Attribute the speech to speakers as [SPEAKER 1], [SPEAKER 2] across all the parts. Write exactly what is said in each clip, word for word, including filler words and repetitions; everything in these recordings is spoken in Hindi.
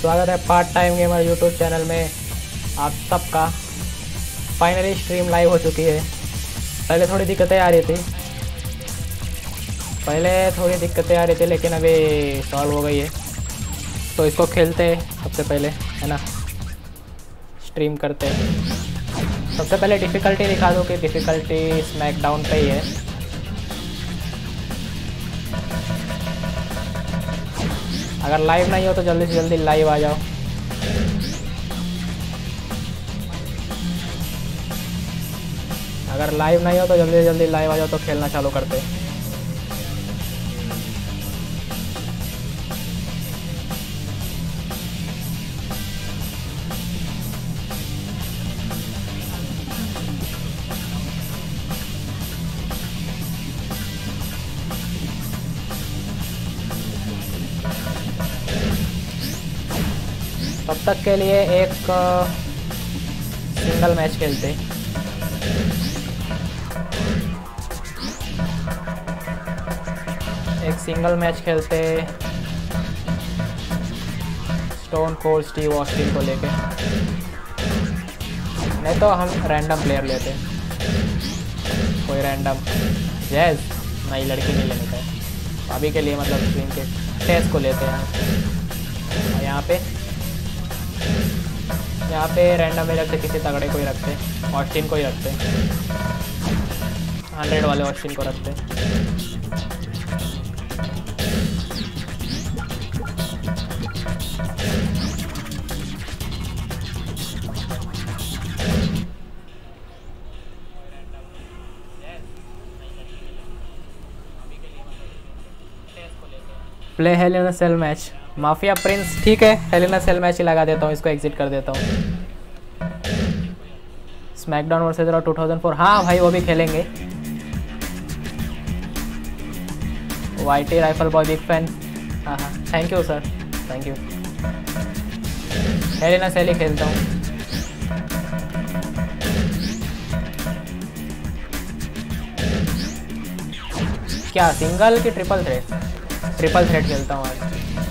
[SPEAKER 1] स्वागत है part time gamer YouTube channel में आप सबका। फाइनली स्ट्रीम लाइव हो चुकी है। पहले थोड़ी दिक्कतें आ रही थी पहले थोड़ी दिक्कतें आ रही थी लेकिन अभी सॉल्व हो गई है। तो इसको खेलते हैं सबसे पहले, है ना, स्ट्रीम करते हैं। सबसे पहले डिफ़िकल्टी दिखा दो कि डिफ़िकल्टी स्मैकडाउन पे ही है। अगर लाइव नहीं हो तो जल्दी से जल्दी लाइव आ जाओ। अगर लाइव नहीं हो तो जल्दी से जल्दी लाइव आ जाओ तो खेलना चालू करते हैं। तब तक के लिए एक सिंगल मैच खेलते। एक सिंगल मैच खेलते स्टोन कोल्ड स्टीव ऑस्टिन को लेके, नहीं तो हम रैंडम प्लेयर लेते, कोई रैंडम जैज नई लड़की नहीं लेने का है अभी के लिए, मतलब स्ट्रीम के टेस्ट को लेते हैं। और यहाँ पे यहाँ पे रैंडम में रखते, किसी तगड़े को ही रखते, ऑस्टिन को ही रखते, हंड्रेड वाले ऑस्टिन को रखते। Play hell in a cell match, mafia prince, ठीक है hell in a cell match ही लगा देता हूँ, इसको एग्जिट कर देता हूँ। SmackDown versus Raw two thousand four, हाँ भाई वो भी खेलेंगे। YT rifle boy big fan, हाँ हाँ thank you sir, thank you. Hell in a cell ही खेलता हूँ। क्या सिंगल की ट्रिपल थ्रेट? ट्रिपल थ्रेट खेलता हूँ आज।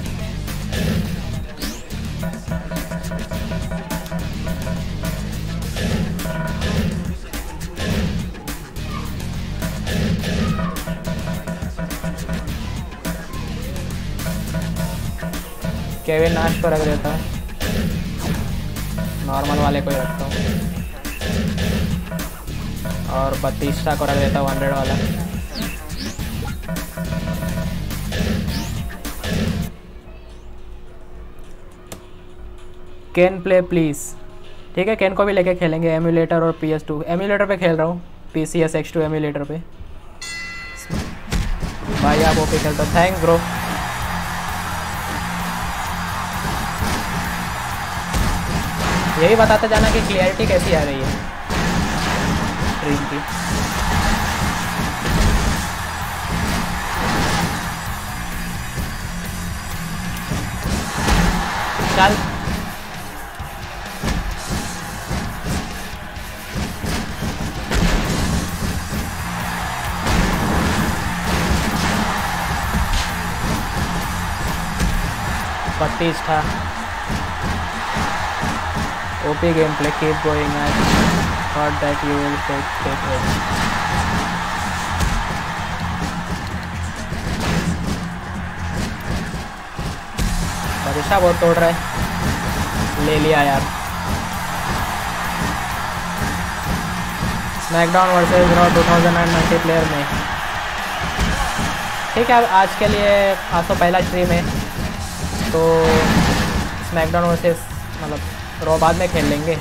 [SPEAKER 1] केविन नाश को रख देता हूँ, नॉर्मल वाले को ही रखता हूँ, और बत्तीसटा को रख देता हूँ हंड्रेड वाला। कैन प्ले प्लीज़, ठीक है कैन को भी लेके खेलेंगे। एम्यूलेटर और पी एस टू, एम्यूलेटर पे खेल रहा हूँ, P C S X two emulator पे। भाई आप ओपी खेलते हो, थैंक्स ब्रो। यही बताते जाना कि क्लियरिटी कैसी आ रही है स्ट्रीम की। चल बत्तीस था। OP game play, keep going, I thought that you will take take it. बारिशा बहुत तोड़ रहा है, ले लिया यार। SmackDown versus Raw two thousand ninety player में, ठीक है आज के लिए आज तो पहला स्ट्रीम है तो स्मैकडाउन वर्सेस मतलब रॉ बाद में खेल लेंगे।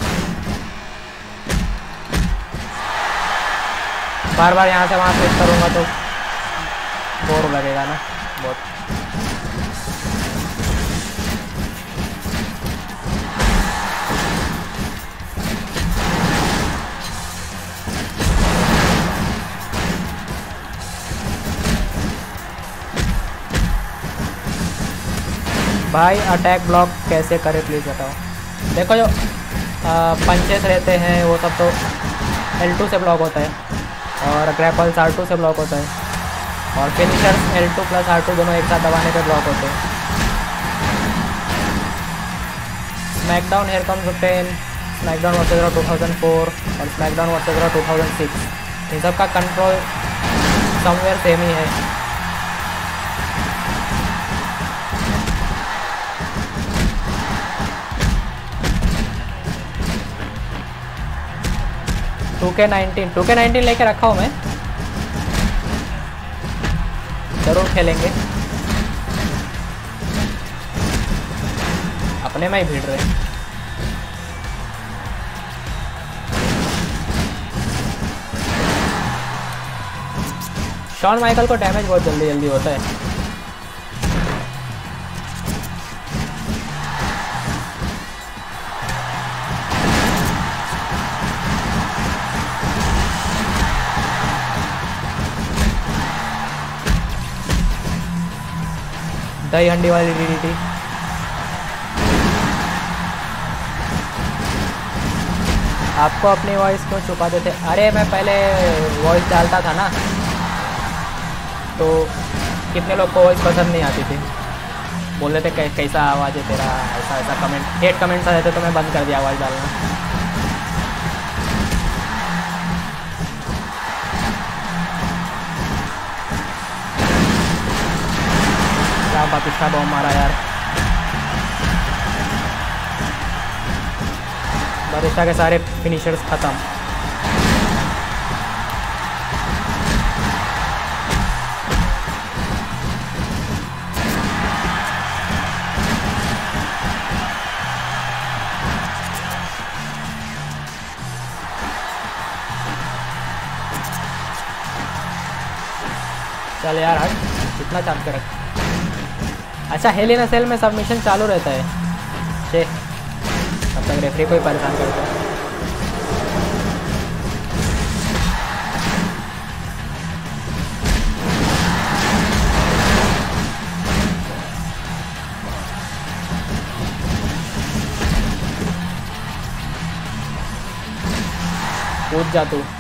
[SPEAKER 1] बार बार यहाँ से वहाँ स्विच करूँगा तो बोर लगेगा ना बहुत। भाई अटैक ब्लॉक कैसे करें प्लीज़ बताओ। देखो जो पंचेस रहते हैं वो सब तो एल टू से ब्लॉक होता है, और ग्रैपल्स आर टू से ब्लॉक होता है, और finishers L two plus R two दोनों एक साथ दबाने पे ब्लॉक होते हैं। SmackDown here comes ten, SmackDown versus Raw two thousand four और SmackDown versus Raw two thousand six. इन सब का कंट्रोल समवेयर सेम ही है। टू के नाइनटीन टू के नाइनटीन लेके रखा हूँ मैं, जरूर खेलेंगे। अपने में ही भीड़ रहे। शॉन माइकल को डैमेज बहुत जल्दी जल्दी होता है। दही हंडी वाली डीडीटी। आपको अपनी वॉइस क्यों छुपा देते? अरे मैं पहले वॉइस डालता था ना, तो कितने लोग को वॉइस पसंद नहीं आती थी, बोल रहे थे कैसा आवाज़ है तेरा, ऐसा ऐसा कमेंट, हेट कमेंट्स आ जाते, तो मैं बंद कर दिया आवाज़ डालना। क्या बातिस्ता बॉम्ब मारा यार। बातिस्ता के सारे फिनिशर्स खत्म। चल यार हट, कितना चाप कर रख। अच्छा हेल इन अ सेल में सबमिशन चालू रहता है, छे तब तक रेफरी को ही परेशान करता है। कूद जा तू।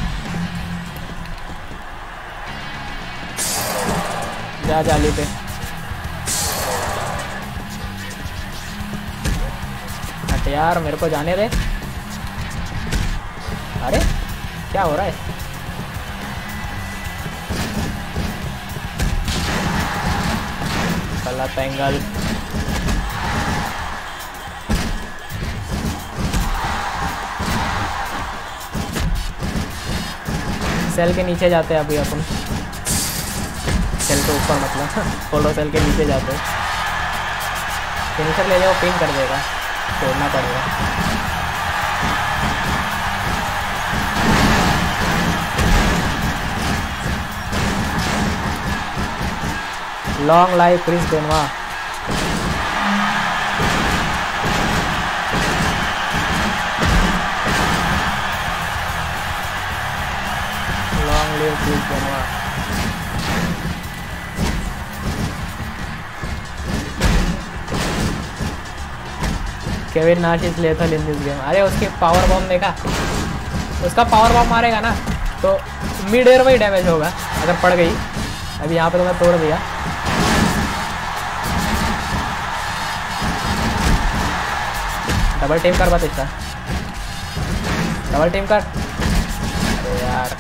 [SPEAKER 1] जा जाली पे। हट यार, मेरे को जाने दे। अरे क्या हो रहा है? गलत एंगल। सेल के नीचे जाते हैं अभी अपन, सेल के ऊपर मतलब फोलो सेल के नीचे जाते हैं। फिनिशर ले जाओ, पिन कर देगा, छोड़ना पड़ेगा। Long life Chris Benoit. Long live Chris Benoit. Kevin Nash is lethal in this game. अरे उसकी पावर बॉम्ब देखा, उसका पावर बॉम्ब मारेगा ना तो मिड एयर में ही डैमेज होगा अगर पड़ गई। अभी यहाँ पे तो मैं तोड़ दिया। डबल टीम कर बात इसका, डबल टीम कर। अरे यार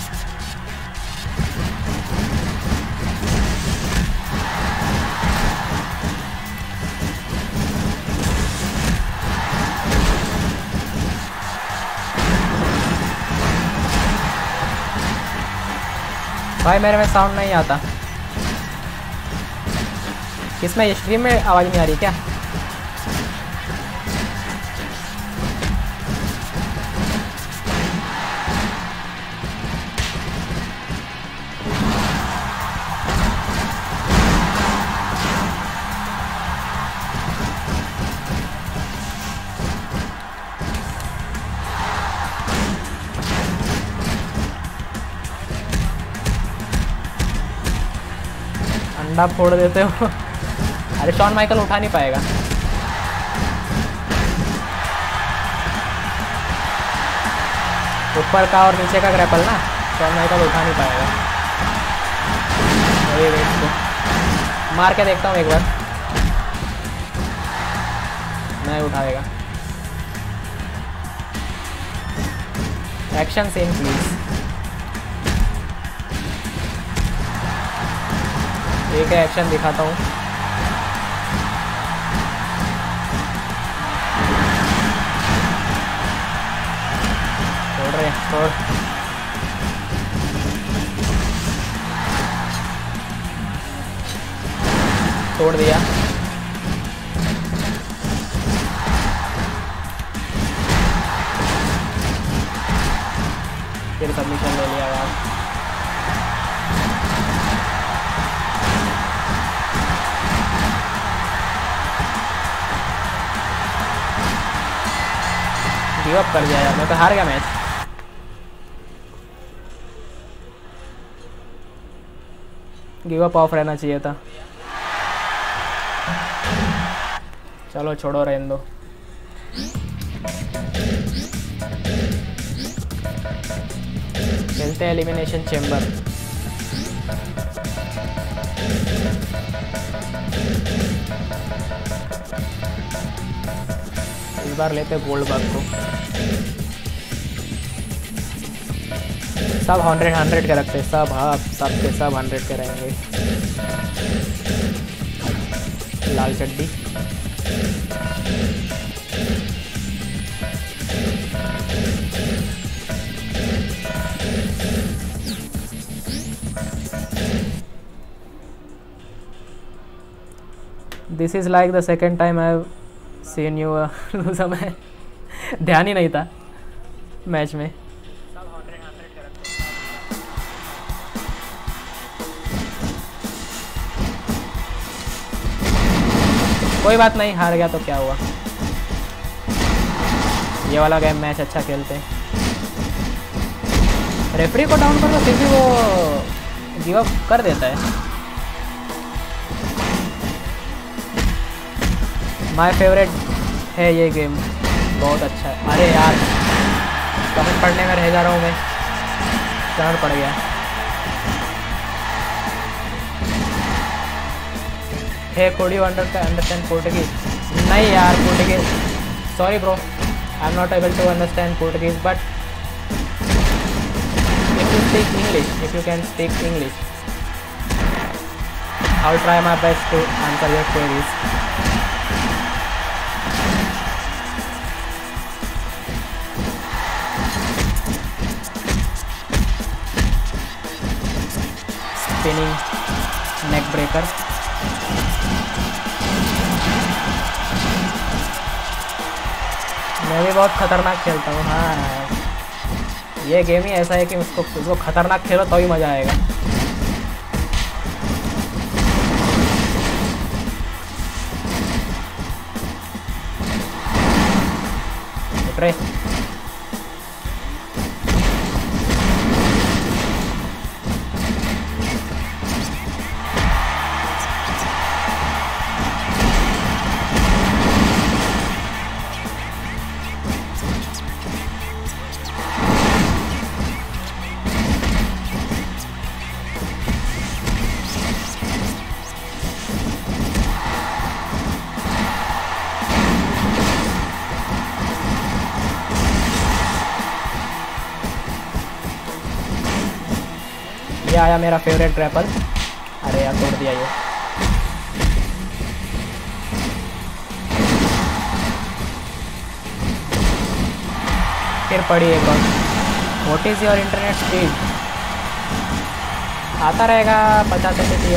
[SPEAKER 1] भाई मेरे में साउंड नहीं आता। इसमें स्ट्रीम में आवाज़ नहीं आ रही क्या? अंडा फोड़ देते हो। अरे शॉन माइकल उठा नहीं पाएगा। ऊपर का और नीचे का ग्रैपल ना, शॉन माइकल उठा नहीं पाएगा। वही वेट को मार के देखता हूँ एक बार, नहीं उठाएगा। Action scene please. एक एक्शन दिखाता हूँ। छोड़ रहे छोड़। तोड़ दिया। फिर सबमिशन ले लिया यार। गिव अप कर दिया यार, मैं तो हार गया मैच। गिव अप ऑफ रहना चाहिए था। चलो छोड़ो, रहने दो। खेलते हैं एलिमिनेशन चेम्बर। इस बार लेते गोल्ड बग को। सब हंड्रेड हंड्रेड के रखते, सब हाँ सब के सब हंड्रेड के रहेंगे। लाल चड्डी। This is like the second time I have seen you lose. मैं ध्यान ही नहीं था मैच में। कोई बात नहीं, हार गया तो क्या हुआ। ये वाला गेम मैच अच्छा खेलते हैं। रेफरी को डाउन कर दो फिर भी वो गिव अप कर देता है। माय फेवरेट है ये गेम, बहुत अच्छा है। अरे यार कमेंट पढ़ने में रह जा रहा हूँ मैं, चढ़ पड़ गया। Hey could you understand Portuguese? नहीं यार Portuguese, sorry bro, I am not able to understand Portuguese, but if you speak English, if you can speak English, I will try my best to answer your queries. Spinning neck breaker. मैं भी बहुत खतरनाक खेलता हूँ। हाँ ये गेम ही ऐसा है कि उसको उसको खतरनाक खेलो तो ही मज़ा आएगा। उठ रहे ये आया मेरा फेवरेट ग्रैपल। अरे यार तोड़ दिया ये। फिर पड़ी एक बार। What is your internet speed? आता रहेगा पचास एम बी।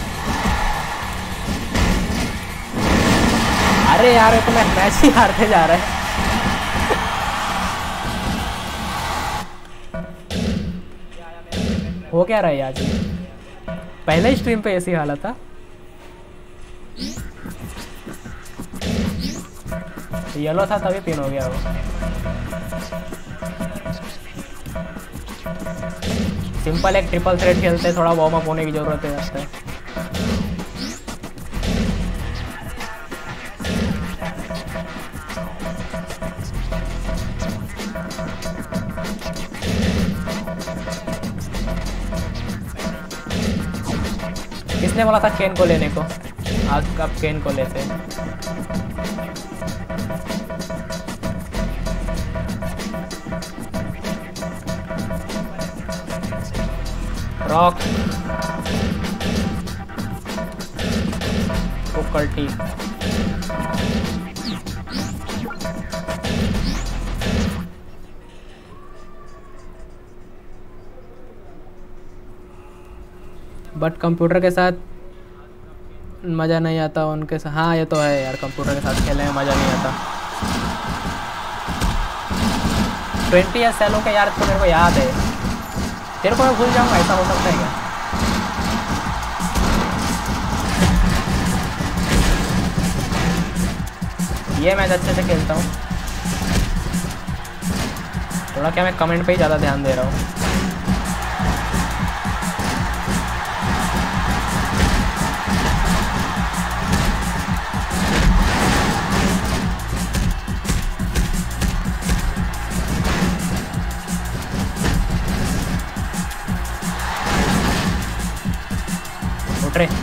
[SPEAKER 1] अरे यार ये तो मैं मैच ही हारते जा रहा है। हो क्या रहा है आज? पहले ही स्ट्रीम पे ऐसी हालत था। येलो था तभी पिन हो गया वो। सिंपल एक ट्रिपल थ्रेड खेलते, थोड़ा वार्म अप होने की जरूरत है लगता है। किसने बोला था केन को लेने को? आज कब केन को लेते हैं। रॉक कुकर ठीक। बट कंप्यूटर के साथ मज़ा नहीं आता उनके साथ। हाँ ये तो है यार, कंप्यूटर के साथ खेलने में मज़ा नहीं आता। ट्वेंटी या सेलो के यार तो मेरे को याद है, तेरे को मैं भूल जाऊँगा, ऐसा हो सकता है क्या? ये मैच अच्छे से खेलता हूँ, थोड़ा क्या मैं कमेंट पे ही ज़्यादा ध्यान दे रहा हूँ। उठ रे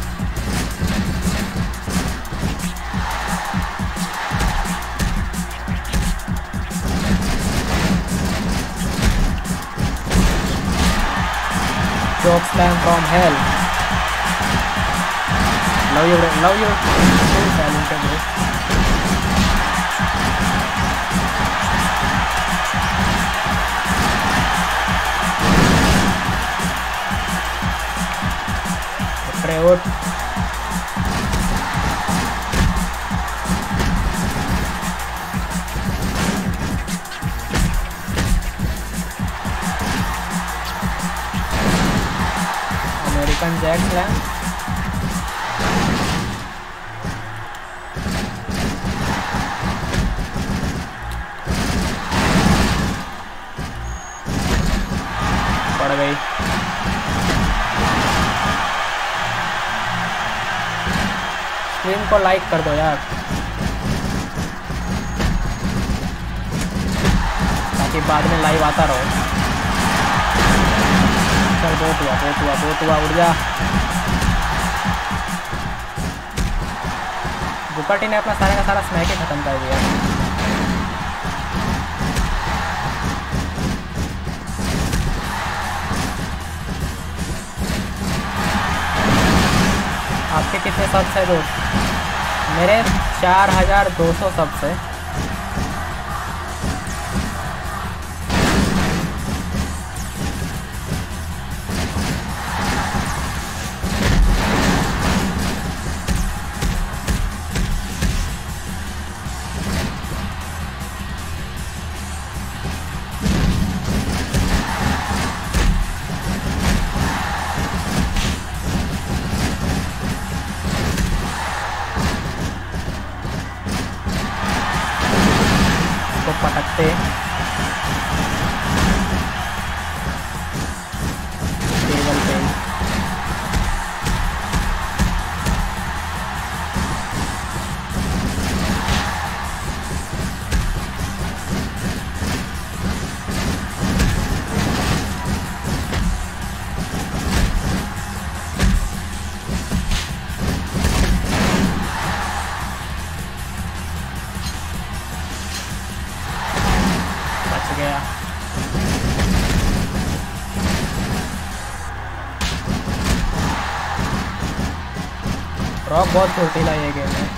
[SPEAKER 1] Choke slam from hell. Love you, bro. Love you. So talented, bro. Pray out. American Jack Slam. पड़ गई। स्ट्रीम को लाइक कर दो यार, ताकि बाद में लाइव आता रहो। चल बहुत हुआ बहुत हुआ बहुत हुआ, उड़ जा। बुकाटी ने अपना सारा का सारा स्मैक ही खत्म कर दिया। आपके कितने सब्स है दोस्त? मेरे चार हजार दो सौ सब्स है। पटकते टेबल पे। गया रॉक बहुत फुर्तीला ये गेम है।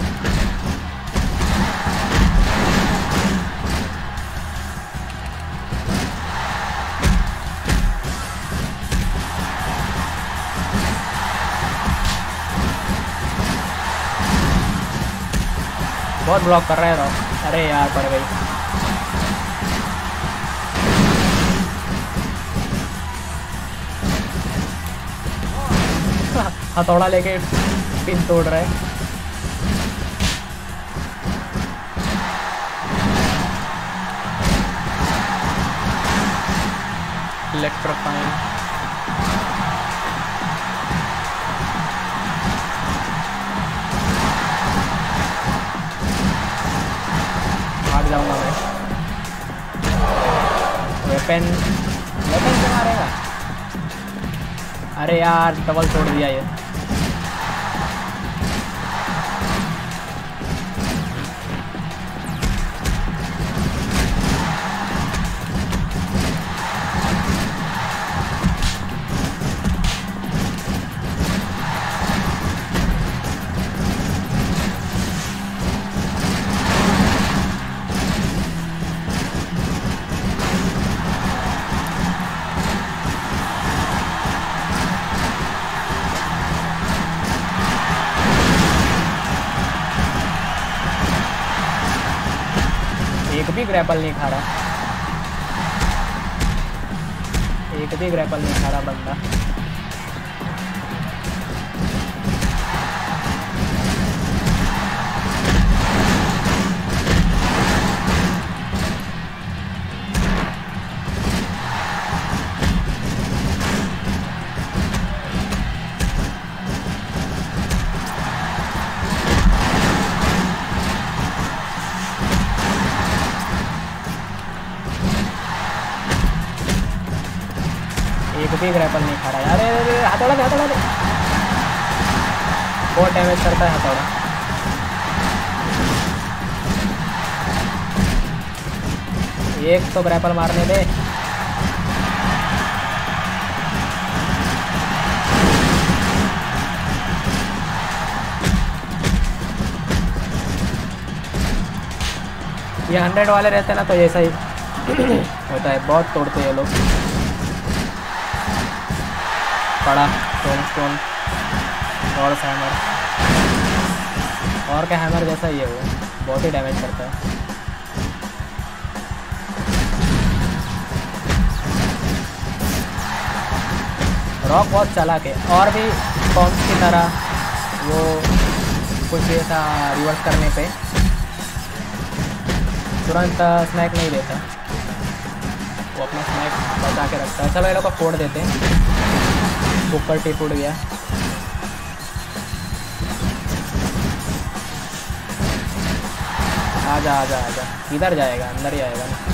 [SPEAKER 1] बहुत ब्लॉक कर रहा है रॉक। अरे यार पड़ गई। हथौड़ा लेके पिन तोड़ रहा है। इलेक्ट्रोफाइन भाग जाऊंगा मैं। वेपन वेपन से मारेगा। अरे यार डबल तोड़ दिया ये। भी ग्रैपल नहीं खा रहा, एक भी ग्रैपल नहीं खा रहा बंदा। एक भी ग्रैपल नहीं खा रहा यार। अरे हथौड़ा दे, हथौड़ा दे, बहुत डैमेज करता है हथौड़ा। एक तो ग्रैपल मारने दे। ये हंड्रेड वाले रहते ना तो ऐसा ही होता है, बहुत तोड़ते हैं ये लोग। पड़ा स्टोन स्टोन और हैमर, और क्या हैमर जैसा ही है वो, बहुत ही डैमेज करता है। रॉक बहुत चालाक है, और भी कॉम्स की तरह वो कुछ ऐसा रिवर्स करने पे तुरंत स्नैक नहीं देता, वो अपना स्नैक बचा के रखता है। चलो ये लोग को फोड़ देते हैं। ऊपर टिप उड़ गया। आजा आजा आजा, किधर जाएगा, अंदर ही आएगा ना।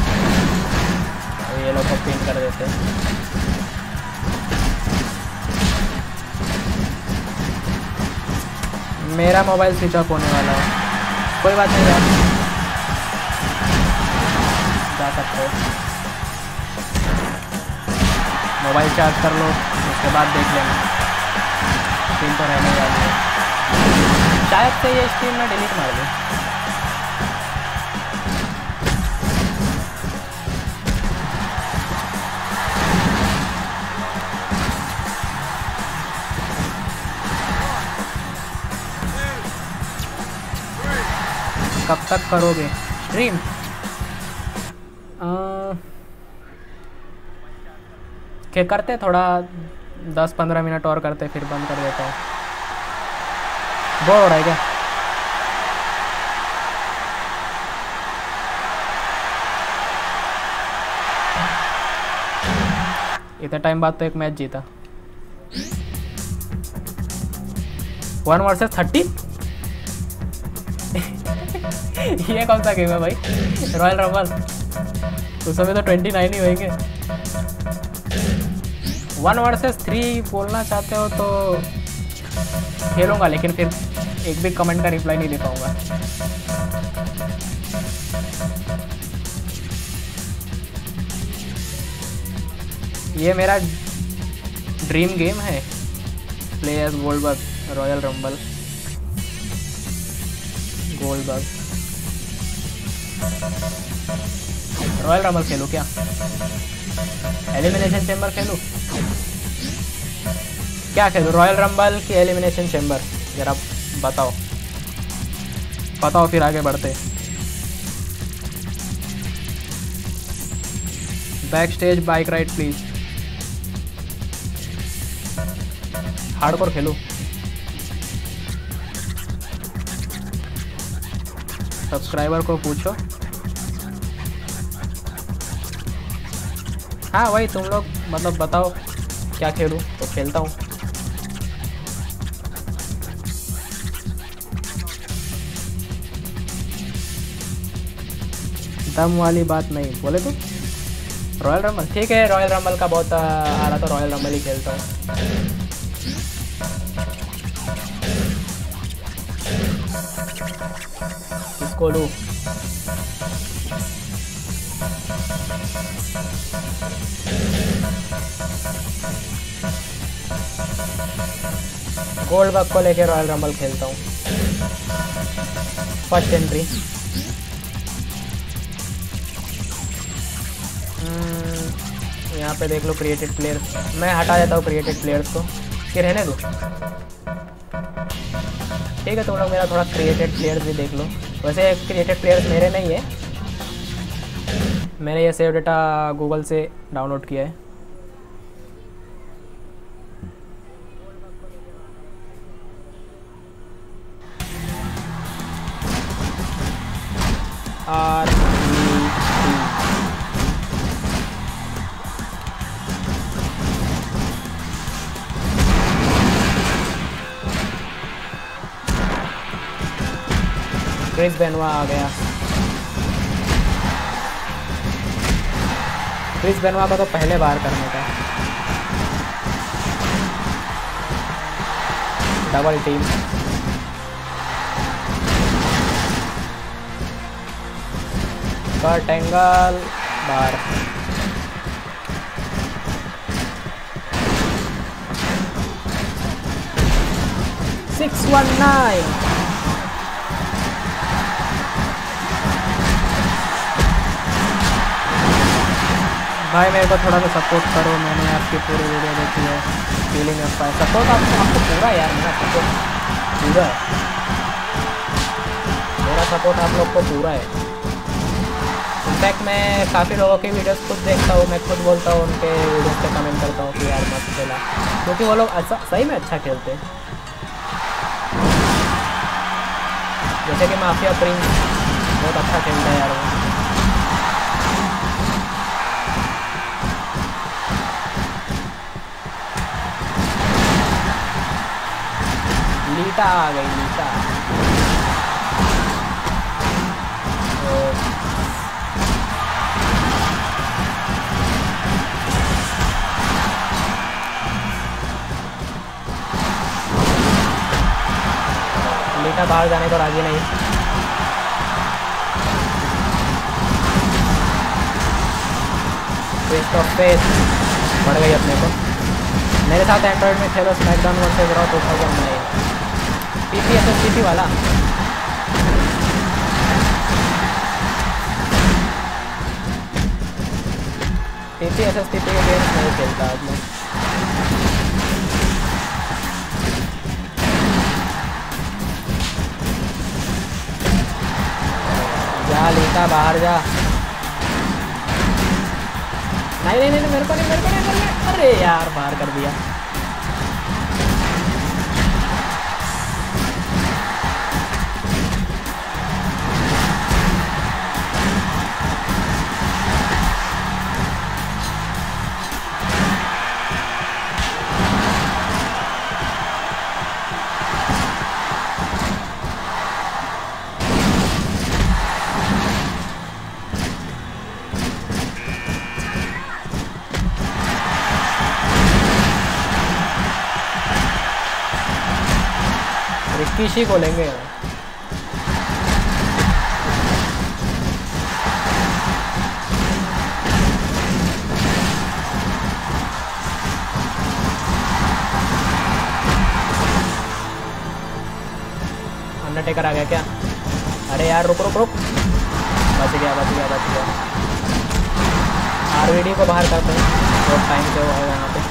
[SPEAKER 1] ये लोग को पिन कर देते हैं। मेरा मोबाइल स्विच ऑफ होने वाला है, कोई बात नहीं यार, जा सकते हो। मोबाइल चार्ज कर लो, उसके बाद देख लेंगे। स्क्रीन तो रहने वाली है, शायद से ये स्क्रीन में डिलीट मार दूँ। कब तक करोगे स्ट्रीम? के करते थोड़ा दस पंद्रह मिनट और करते, फिर बंद कर देता हूँ। बोर हो रहा है क्या? इतने टाइम बाद तो एक मैच जीता। वन वर्सेस थर्टी ये कौन सा गेम है भाई? रॉयल रंबल, उस समय तो ट्वेंटी नाइन ही होंगे। वन वर्सेस थ्री बोलना चाहते हो तो खेलूंगा, लेकिन फिर एक भी कमेंट का रिप्लाई नहीं दे पाऊंगा। ये मेरा ड्रीम गेम है, play as Goldberg Royal Rumble. Goldberg Royal Rumble खेलूं क्या? एलिमिनेशन चैम्बर खेलूं? क्या खेलूं, रॉयल रंबल की एलिमिनेशन चैम्बर? जरा बताओ बताओ, फिर आगे बढ़ते। Backstage bike ride please. Hardcore खेलूं? सब्सक्राइबर को पूछो। हाँ वही, तुम लोग मतलब बताओ क्या खेलूं तो खेलता हूँ। दम वाली बात नहीं बोले तो रॉयल रंबल ठीक है। रॉयल रंबल का बहुत आ रहा तो रॉयल रंबल ही खेलता हूँ। इसको लूँ? गोल्डबर्ग को लेके रॉयल रंबल खेलता हूँ। First entry. यहाँ पे देख लो क्रिएटेड प्लेयर्स, मैं हटा देता हूँ क्रिएटेड प्लेयर्स को, कि रहने दो। ठीक है, तुम लोग मेरा थोड़ा क्रिएटेड प्लेयर्स भी देख लो। वैसे क्रिएटेड प्लेयर्स मेरे नहीं है, मैंने ये सेव डेटा गूगल से डाउनलोड किया है। आर क्रिस बेनवा आ गया। क्रिस बेनवा का तो पहले बार करने का। Double team. कट एंगल बार। Six one nine. भाई मेरे को थोड़ा सा सपोर्ट करो, मैंने आपकी पूरी वीडियो देखी है। फीलिंग ऑफ फायर सपोर्ट आपको आपको पूरा यार, मेरा सपोर्ट पूरा है, मेरा सपोर्ट आप लोग को पूरा है। इनफैक्ट मैं काफ़ी लोगों की वीडियोस खुद देखता हूँ, मैं खुद बोलता हूँ उनके वीडियोस पे कमेंट करता हूँ कि यार मस्त खेला, क्योंकि वो लोग अच्छा सही में अच्छा खेलते हैं। जैसे कि माफिया प्रिंस बहुत अच्छा खेलता है यार वो। लीटा आ गई लीटा। लीटा बाहर जाने को राजी नहीं। ट्विस्ट ऑफ फेथ बढ़ गई अपने को। मेरे साथ एंड्रॉइड में खेलो SmackDown versus Raw two thousand nine. PC SSTP वाला पीसी एसएसटीपी के गेम्स नहीं खेलता आज मैं। जा लीटा बाहर जा। नहीं नहीं नहीं मेरे को नहीं मेरे को नहीं मेरे को। अरे यार बाहर कर दिया। किसी बोलेंगे अंडरटेकर आ गया क्या? अरे यार रुक रुक रुक। बच गया बच गया बच गया। आरवीडी को बाहर करते हैं, बहुत टाइम से वो है यहाँ पे।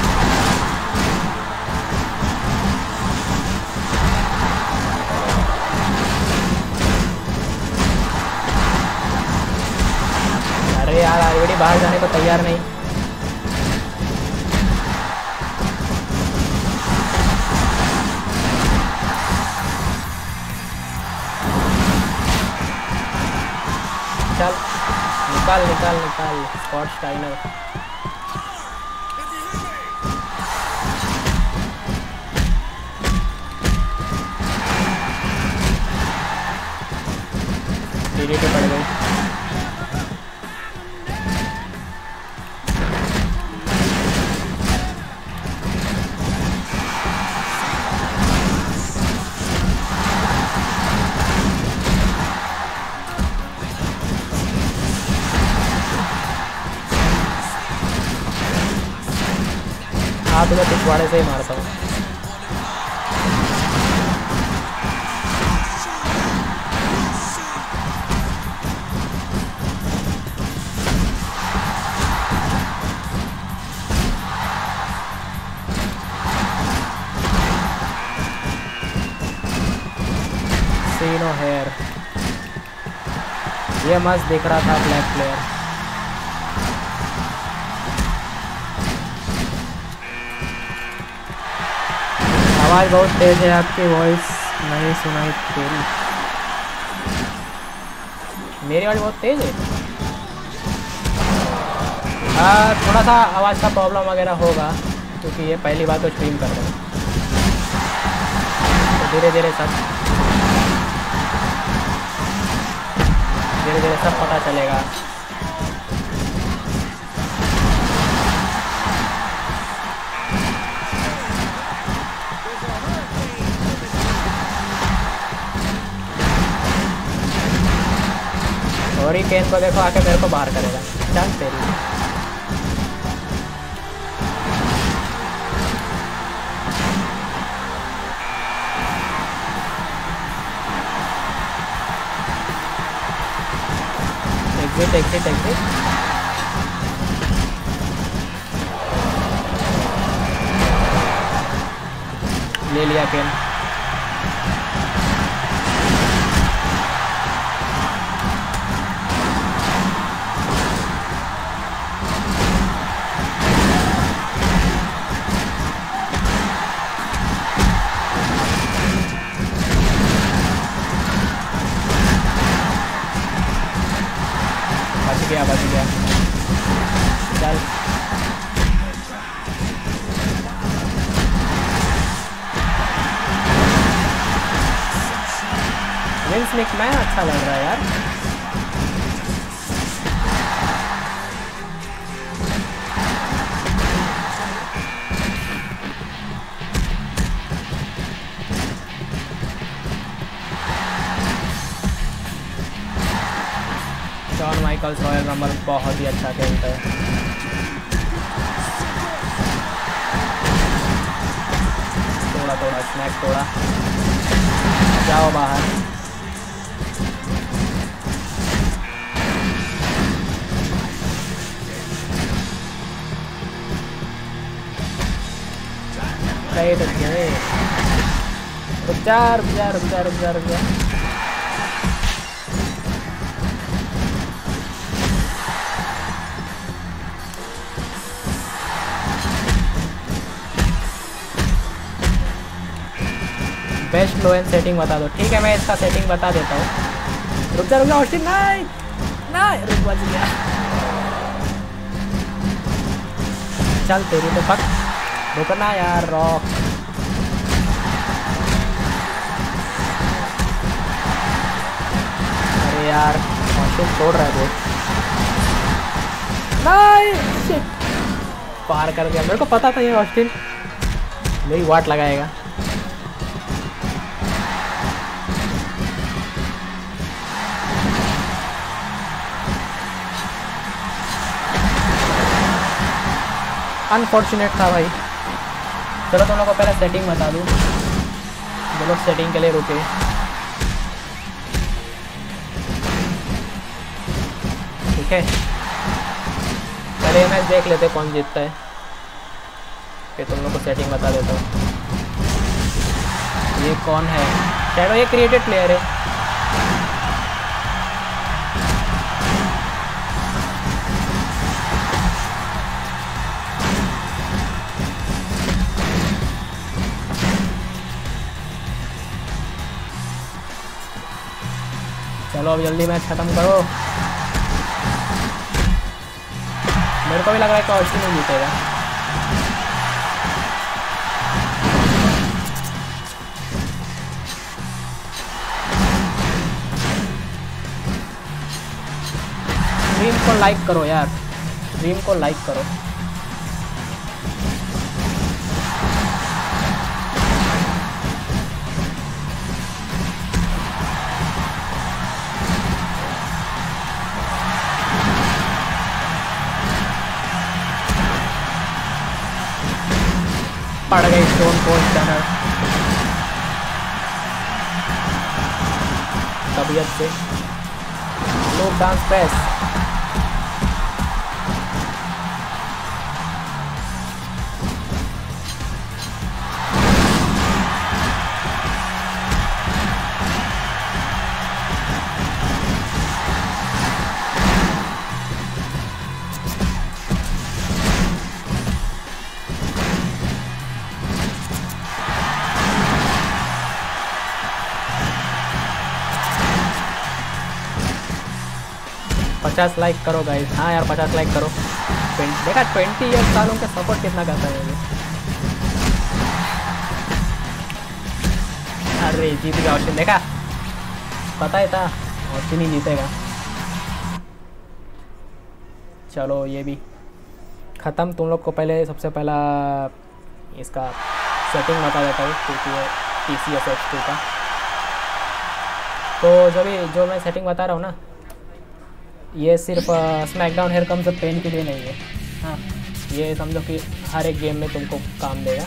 [SPEAKER 1] अरे यार आरवीडी बाहर जाने को तैयार नहीं। चल निकाल निकाल निकाल स्कॉट स्टाइनर। टीडी पे पड़ गई। हाँ तुम्हें पिछवाड़े से ही मारता हूँ। सीनो हेयर ये मस्त दिख रहा था ब्लैक प्लेयर। आवाज़ बहुत तेज़ है आपकी, वॉइस नहीं सुनाई तेरी। मेरी आवाज़ बहुत तेज़ है। आ, थोड़ा सा आवाज़ का प्रॉब्लम वगैरह होगा क्योंकि ये पहली बार तो स्ट्रीम कर रहे हैं, तो धीरे धीरे सब धीरे धीरे सब पता चलेगा। और ही केन को देखो आके मेरे को बाहर करेगा। चल तेरी एग्जिट एग्जिट एग्जिट। ले लिया केन। गया बच गया। चल विंस मैकमैन अच्छा लग रहा है यार। जॉन माइकल्स रॉयल रंबल बहुत ही अच्छा खेलता है। थोड़ा थोड़ा स्नैक थोड़ा जाओ बाहर। सही तो गए। रुक जा रुक जा रुक जा रुक जा रुक जा। बेस्ट लो एंड सेटिंग बता दो। ठीक है मैं इसका सेटिंग बता देता हूँ। रुक जा रुक जा ऑस्टिन। नहीं नहीं रुक बच गया। चल तेरी तो पक रुकना यार रॉक। अरे यार ऑस्टिन छोड़ रहा है वो। नहीं शिट पार कर दिया। मेरे को पता था ये ऑस्टिन मेरी वाट लगाएगा। अनफॉर्चुनेट था भाई। चलो तुम लोगों को पहले सेटिंग बता दूँ। जो लोग सेटिंग के लिए रुके, ठीक है पहले मैच देख लेते कौन जीतता है, फिर तुम लोग को सेटिंग बता देता हूँ। ये कौन है? शैडो ये क्रिएटेड प्लेयर है। चलो अब जल्दी मैच खत्म करो। मेरे को भी लग रहा है कि ऑस्टिन नहीं जीतेगा। ड्रीम को लाइक करो यार, ड्रीम को लाइक करो। पड़ गई स्टोन कोल्ड स्टैनर तबीयत से। लोग डांस प्रेस पचास लाइक करो गाइस। हाँ यार पचास लाइक करो। देखा ट्वेंटी ईयर सालों का सपोर्ट कितना करता है ये। अरे जीत गया ऑस्टिन, देखा पता ही था ऑस्टिन ही जीतेगा। चलो ये भी ख़त्म। तुम लोग को पहले सबसे पहला इसका सेटिंग बता देता हूँ T C S X two का। तो जो भी जो मैं सेटिंग बता रहा हूँ ना, ये सिर्फ SmackDown here comes the pain के लिए नहीं है। हाँ ये समझो कि हर एक गेम में तुमको काम देगा।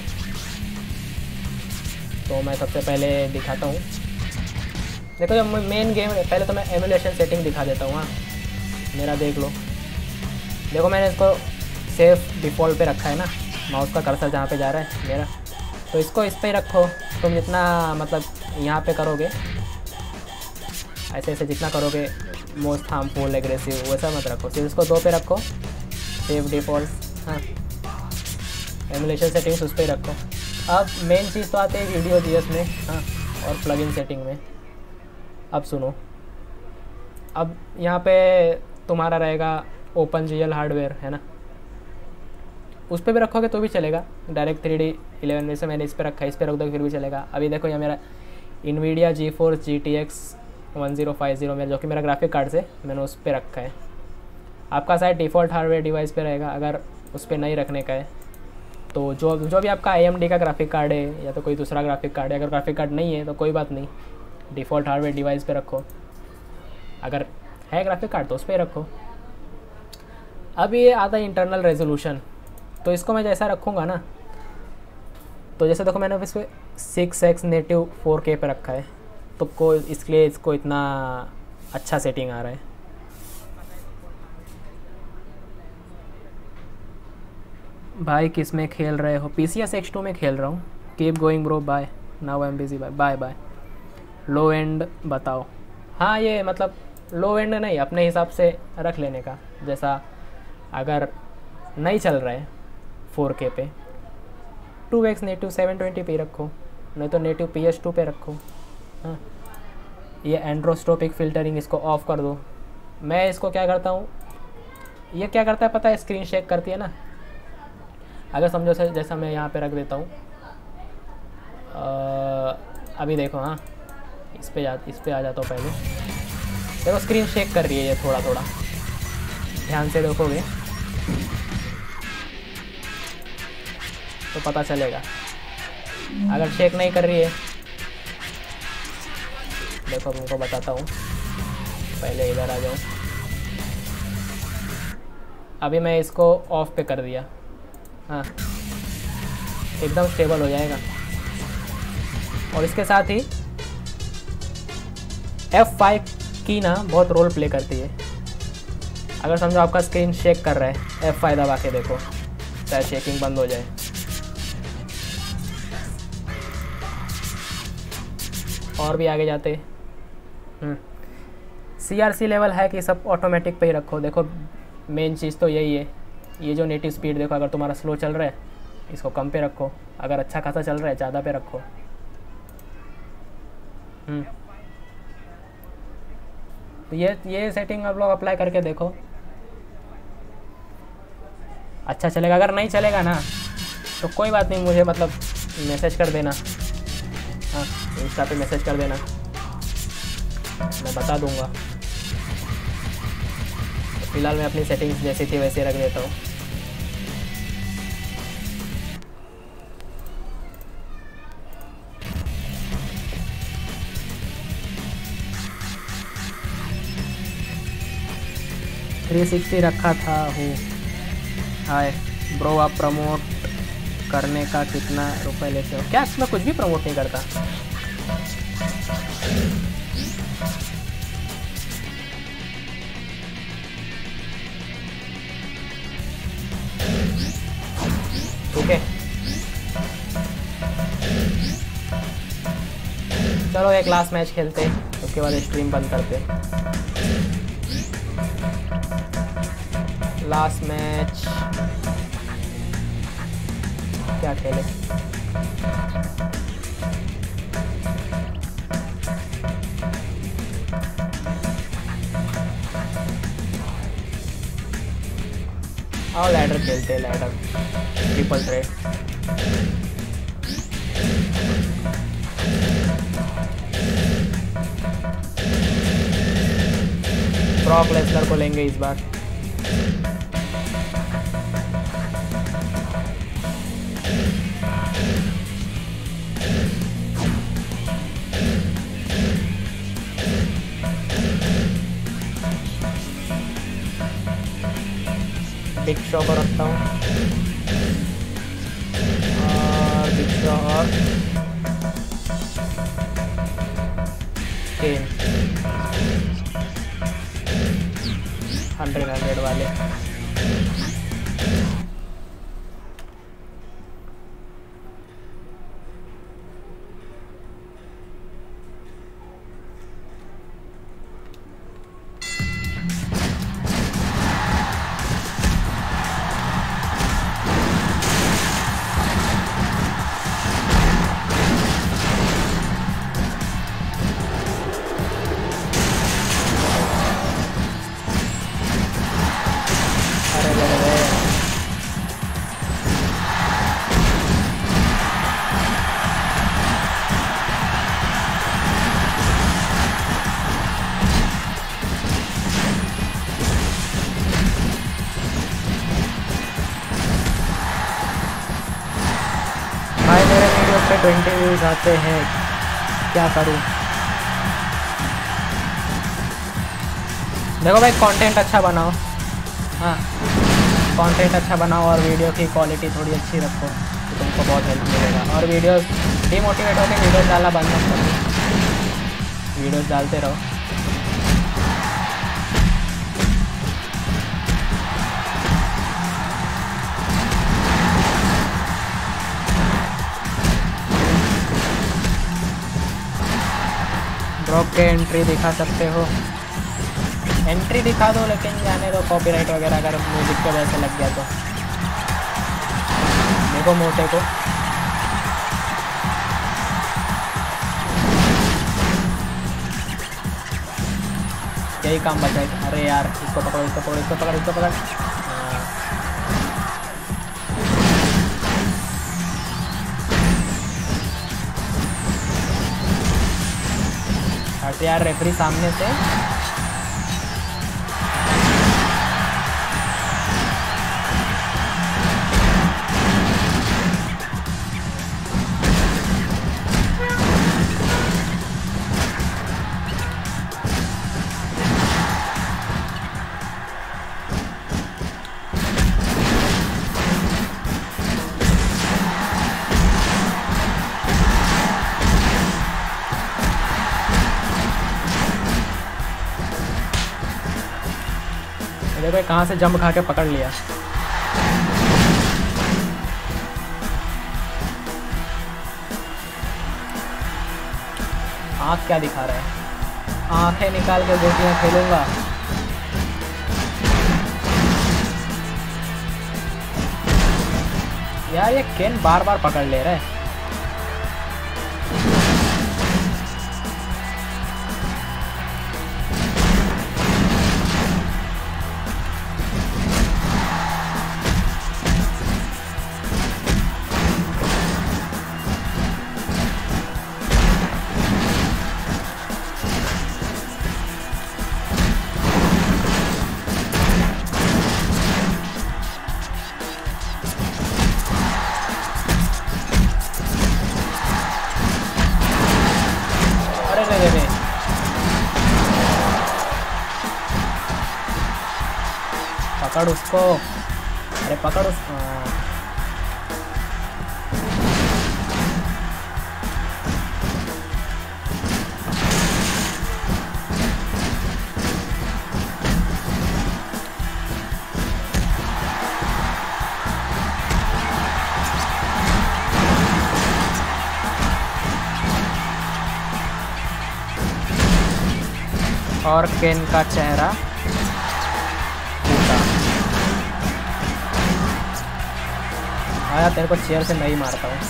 [SPEAKER 1] तो मैं सबसे पहले दिखाता हूँ। देखो जब मेन गेम है, पहले तो मैं एमुलेशन सेटिंग दिखा देता हूँ। हाँ मेरा देख लो। देखो मैंने इसको सेफ डिफ़ॉल्ट पे रखा है ना, माउस का कर्सर जहाँ पे जा रहा है मेरा, तो इसको इस पे ही रखो। तुम जितना मतलब यहाँ पे करोगे ऐसे ऐसे जितना करोगे मोस्ट हार्मफुल एग्रेसिव वैसा मत रखो, सिर्फ इसको दो पे रखो सेफ डिफ़ॉल्ट। हाँ एमुलेशन सेटिंग्स उस पर ही रखो। अब मेन चीज़ तो आते हैं वीडियो जी एस में। हाँ और प्लगइन सेटिंग में। अब सुनो, अब यहाँ पे तुम्हारा रहेगा ओपन जी एल हार्डवेयर है ना, उस पर भी रखोगे तो भी चलेगा। डायरेक्ट थ्री डी इलेवन में से मैंने इस पर रखा है, इस पर रख दो फिर भी चलेगा। अभी देखो ये मेरा Nvidia GeForce G T X one zero five zero मेरा जो कि मेरा ग्राफिक कार्ड से मैंने उस पर रखा है। आपका शायद डिफ़ॉल्ट हार्डवेयर डिवाइस पे रहेगा। अगर उस पर नहीं रखने का है तो जो जो भी आपका ए एम डी का ग्राफिक कार्ड है या तो कोई दूसरा ग्राफिक कार्ड है, अगर ग्राफिक कार्ड नहीं है तो कोई बात नहीं, डिफ़ॉल्ट हार्डवेयर डिवाइस पे रखो। अगर है ग्राफिक कार्ड तो उस पर रखो। अब ये आता है इंटरनल रेजोल्यूशन, तो इसको मैं जैसा रखूँगा ना, तो जैसे देखो मैंने इस पर सिक्स एक्स नेटिव फोर के पे रखा है, तो को इसके लिए इसको इतना अच्छा सेटिंग आ रहा है। भाई किस में खेल रहे हो? P C S X two में खेल रहा हूँ। Keep going bro, bye, now I am busy, bye bye bye. Low end बताओ। हाँ ये मतलब लो एंड नहीं, अपने हिसाब से रख लेने का। जैसा अगर नहीं चल रहा है फोर के पे, two X native seven twenty पे रखो, नहीं तो नेटिव पी एस टू पे रखो। हाँ ये एंड्रोस्कोपिक फ़िल्टरिंग इसको ऑफ़ कर दो। मैं इसको क्या करता हूँ, ये क्या करता है पता है, स्क्रीन शेक करती है ना। अगर समझो से जैसा मैं यहाँ पे रख देता हूँ, अभी देखो। हाँ इस पे जा इस पे आ जाता हूँ पहले। देखो स्क्रीन शेक कर रही है ये थोड़ा थोड़ा, ध्यान से देखोगे तो पता चलेगा। अगर शेक नहीं कर रही है, देखो तुमको बताता हूँ, पहले इधर आ जाऊँ। अभी मैं इसको ऑफ पे कर दिया। हाँ एकदम स्टेबल हो जाएगा। और इसके साथ ही एफ फाइव की ना बहुत रोल प्ले करती है। अगर समझो आपका स्क्रीन शेक कर रहा है, एफ फाइव दबा के देखो, चाहे शेकिंग बंद हो जाए। और भी आगे जाते सी आर सी लेवल है कि सब ऑटोमेटिक पे ही रखो। देखो मेन चीज़ तो यही है। ये जो नेटिव स्पीड देखो, अगर तुम्हारा स्लो चल रहा है इसको कम पे रखो, अगर अच्छा खासा चल रहा है ज़्यादा पे रखो। हम्म तो ये ये सेटिंग आप लोग अप्लाई करके देखो, अच्छा चलेगा। अगर नहीं चलेगा ना तो कोई बात नहीं, मुझे मतलब मैसेज कर देना। हाँ इंस्टा पे मैसेज कर देना, मैं बता दूंगा। तो फिलहाल मैं अपनी सेटिंग्स जैसी थी वैसे रख देता हूँ। थ्री सिक्सटी रखा था हूँ। हाय ब्रो, आप प्रमोट करने का कितना रुपए लेते हो? क्या इसमें कुछ भी प्रमोट नहीं करता। ठीक है चलो एक लास्ट मैच खेलते हैं, उसके बाद स्ट्रीम बंद करते हैं। लास्ट मैच क्या खेले? और लैडर खेलते हैं, ladder triple threat. Brock Lesnar को लेंगे इस बार। बिग शो को रखता हूँ और बिग शो और केन हंड्रेड हंड्रेड वाले। ट्वेंटी व्यूज आते हैं, क्या करूं? देखो भाई, कंटेंट अच्छा बनाओ। हाँ, कंटेंट अच्छा बनाओ और वीडियो की क्वालिटी थोड़ी अच्छी रखो तो तुमको बहुत हेल्प मिलेगा। और वीडियोस डिमोटिवेट होकर वीडियोस डालना बंद मत करो, वीडियोस डालते रहो। ब्रॉक के एंट्री दिखा सकते हो, एंट्री दिखा दो, लेकिन जाने दो कॉपीराइट वगैरह अगर म्यूजिक के वजह से लग गया तो। देखो मोटे को यही काम बचा है। अरे यार, इसको पकड़ो, इसको पकड़ो, इसको पकड़, इसको पकड़। हट यार, रेफरी सामने से। देखो कहाँ से जंप खा के पकड़ लिया। आँख क्या दिखा रहा है? आँखें निकाल के गोटियां खेलूंगा। यार ये केन बार बार पकड़ ले रहा है। पकड़ उसको, अरे पकड़ उसको। और केन का चेहरा आया। तेरे को चेयर से नहीं मारता हूँ।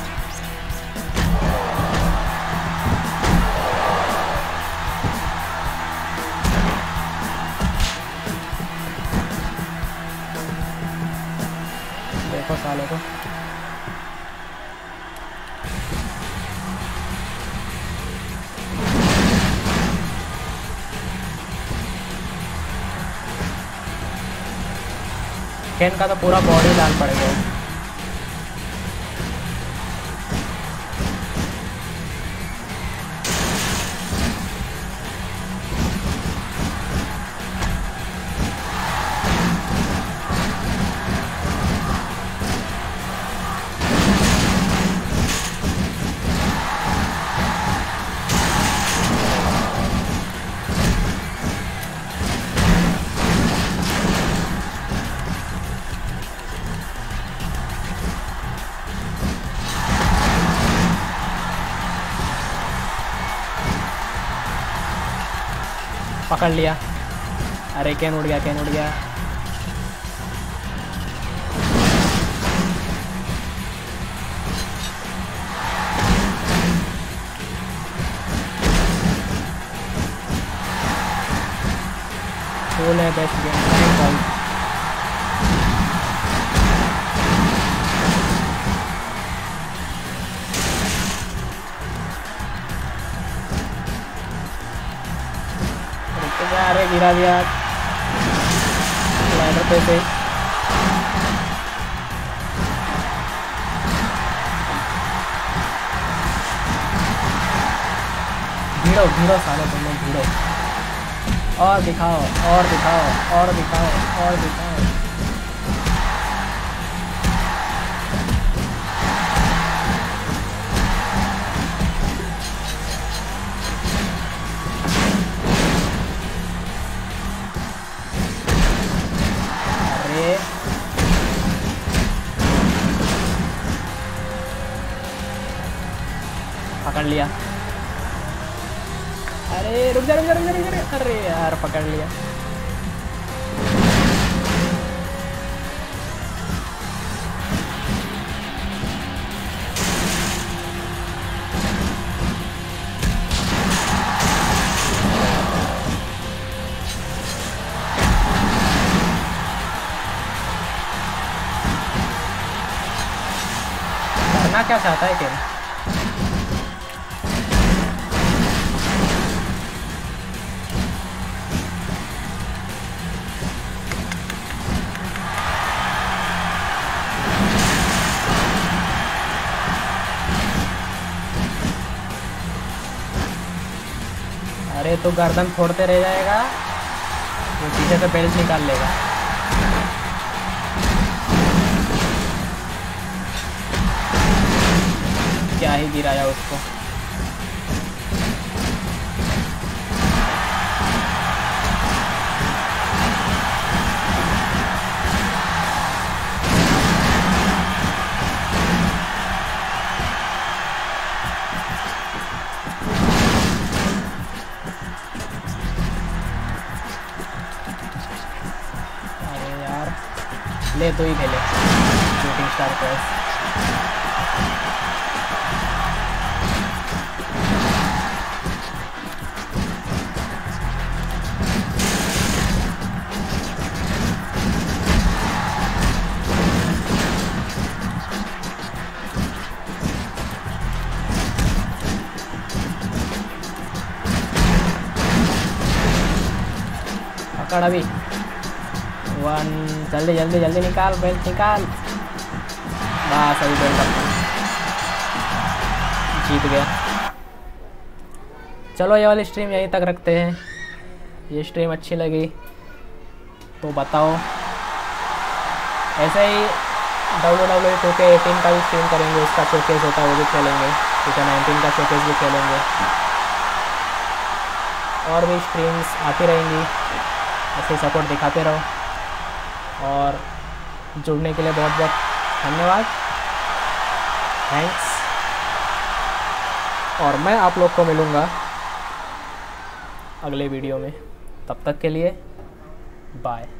[SPEAKER 1] को। केन का तो पूरा बॉडी लाल पड़ गया। पकड़ लिया। अरे कैन उड़ गया, कैन उड़ गया। फुल है बेस्ट गेम। अरे गिरा दिया लैडर पे से। भिड़ो भिड़ो साले तुम लोग भिड़ो। और दिखाओ और दिखाओ और दिखाओ और दिखाओ। पकड़ लिया। अरे रुक जा रुक जा रुक जा रुक जा। अरे यार पकड़ लिया। करना क्या चाहता है क्या? अरे तो गर्दन फोड़ते रह जाएगा, वो पीछे से बेल्ट निकाल लेगा। क्या ही गिराया उसको। ले तो ही खेले शूटिंग स्टार प्रेस। पकड़ अभी वन। जल्दी जल्दी जल्दी निकाल बेल्ट निकाल। बस अभी बेल्ट अपना जीत गया। चलो ये वाली स्ट्रीम यहीं तक रखते हैं। ये स्ट्रीम अच्छी लगी तो बताओ। ऐसे ही W W E two K eighteen का भी स्ट्रीम करेंगे, उसका शोकेस होता है वो भी खेलेंगे। टू के नाइनटीन का शोकेस भी खेलेंगे। और भी स्ट्रीम्स आती रहेंगी, ऐसे सपोर्ट दिखाते रहो। और जुड़ने के लिए बहुत बहुत धन्यवाद, थैंक्स। और मैं आप लोग को मिलूँगा अगले वीडियो में, तब तक के लिए बाय।